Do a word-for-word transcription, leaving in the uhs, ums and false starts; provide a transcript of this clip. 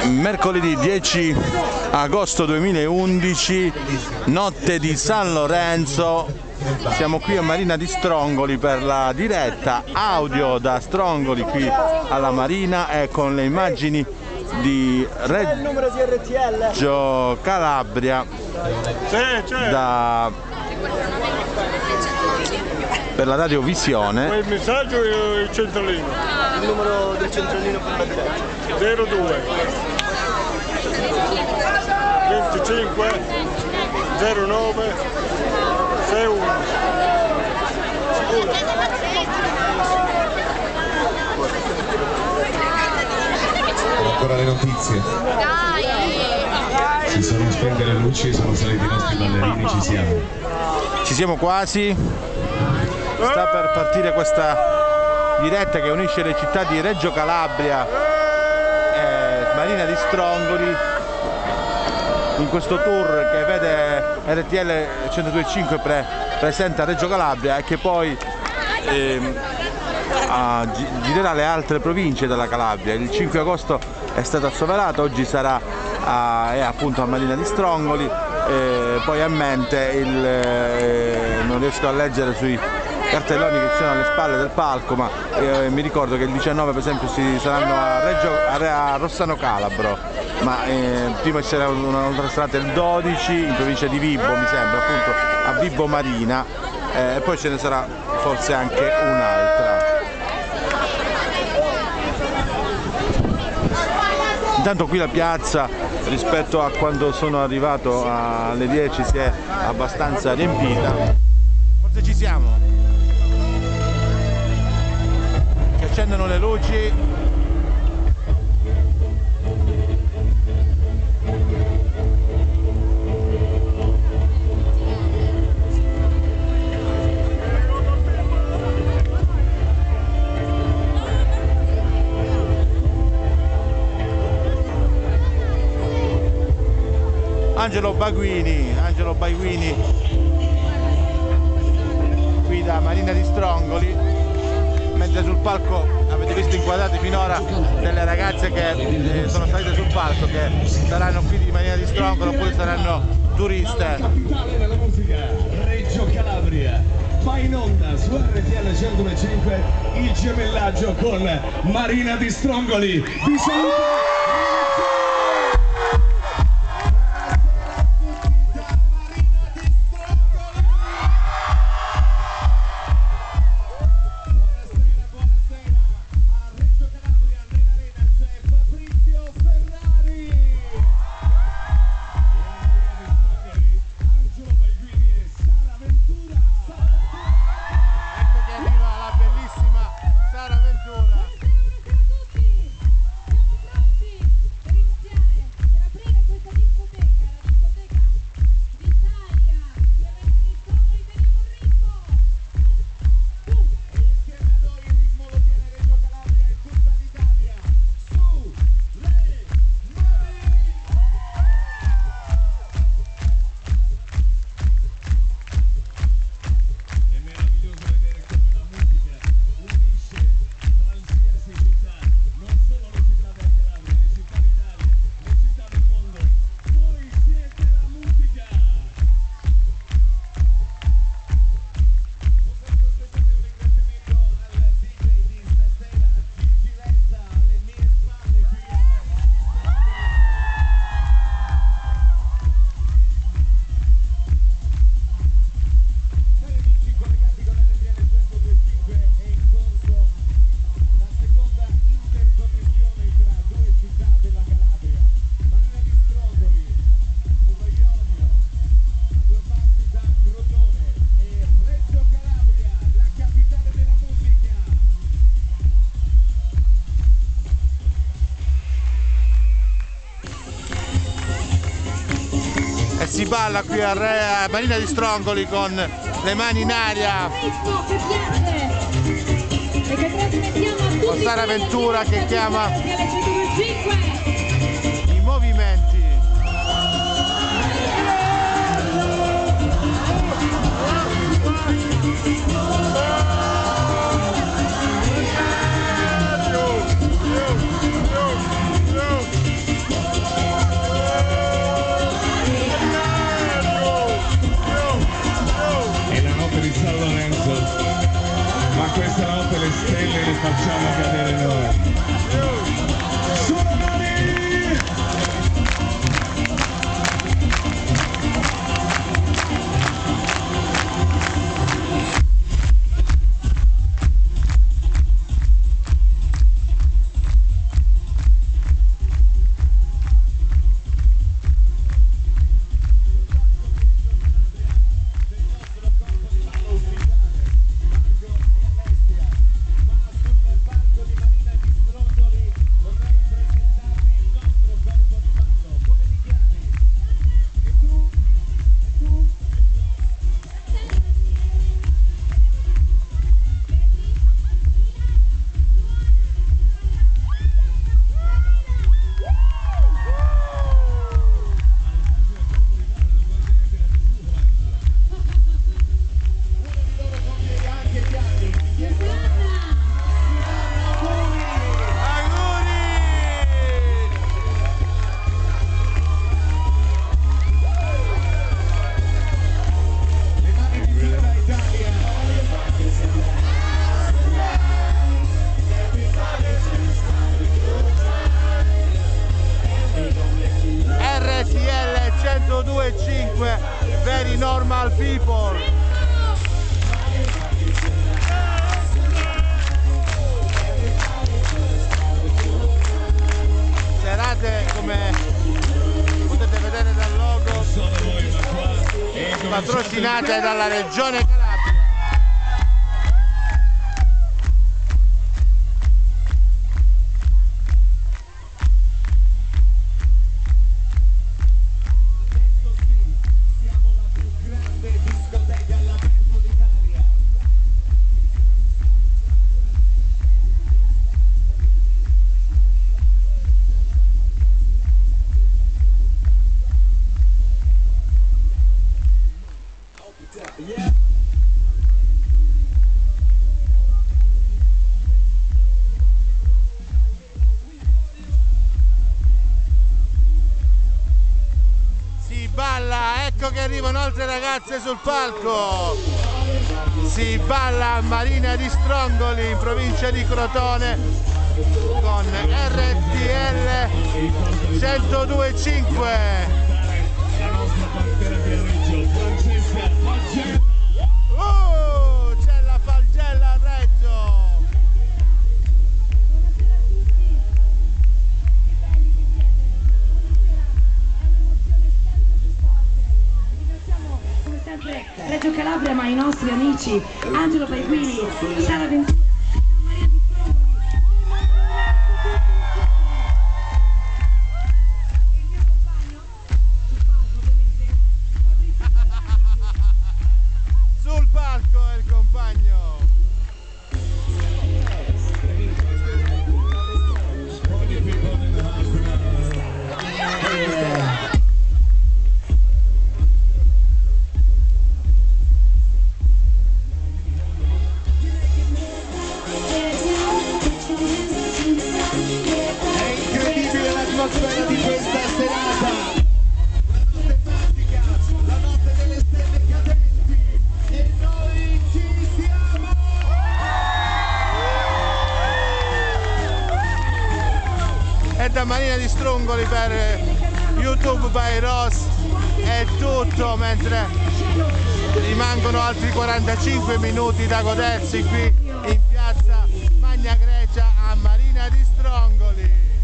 Mercoledì dieci agosto duemilaundici, notte di San Lorenzo. Siamo qui a Marina di Strongoli per la diretta audio da Strongoli qui alla Marina e con le immagini di Reggio Calabria da, per la radiovisione. Il messaggio e il centralino. Il numero del centralino per la diretta. zero due venticinque zero nove sei uno. Ancora le notizie. Si sono spente le luci, sono saliti i nostri ballerini, ci siamo. Ci siamo quasi. Sta per partire questa diretta che unisce le città di Reggio Calabria e Marina di Strongoli in questo tour che vede R T L centodue e cinque pre presente a Reggio Calabria e che poi ehm, a, girerà le altre province della Calabria. Il cinque agosto è stato assoverato, oggi sarà a, è appunto a Marina di Strongoli, e poi a mente il, eh, non riesco a leggere sui cartelloni che ci sono alle spalle del palco, ma eh, mi ricordo che il diciannove per esempio si saranno a, Reggio, a Rossano Calabro, ma eh, prima ci sarà un'altra strada il dodici in provincia di Vibo, mi sembra, appunto a Vibo Marina, eh, e poi ce ne sarà forse anche un'altra. Intanto qui la piazza rispetto a quando sono arrivato alle dieci si è abbastanza riempita. Forse ci siamo. Che accendono le luci. Angelo Baguini, Angelo Baguini qui da Marina di Strongoli, mentre sul palco avete visto inquadrate finora delle ragazze che eh, sono salite sul palco, che saranno qui di Marina di Strongoli oppure saranno turiste. Capitale della musica, Reggio Calabria, va in onda su R T L centodue e cinque il gemellaggio con Marina di Strongoli. Vi saluto! Si balla qui a, Re, a Marina di Strongoli con le mani in aria, con Sara Ventura che chiama i movimenti. bene noi. Sulle mani! centodue e cinque, very normal people. Serate, come potete vedere dal logo, patrocinate dalla Regione Calabria. Yeah. Si balla, ecco che arrivano altre ragazze sul palco. Si balla a Marina di Strongoli in provincia di Crotone con R T L centodue e cinque. La nostra bandiera di Reggio, Francesca Falgella. Oh, c'è la Falgella a Reggio. Come sempre Reggio Calabria, ma i nostri amici Angelo Paiguini, Sara Ventura, Maria Di Strongoli, il mio compagno sul palco, ovviamente Sul palco è il compagno. L'atmosfera di questa serata, una notte magica, la notte delle stelle cadenti, e noi ci siamo! E da Marina di Strongoli per YouTube by Ross è tutto, mentre rimangono altri quarantacinque minuti da godersi qui in piazza Magna Grecia a Marina di Strongoli.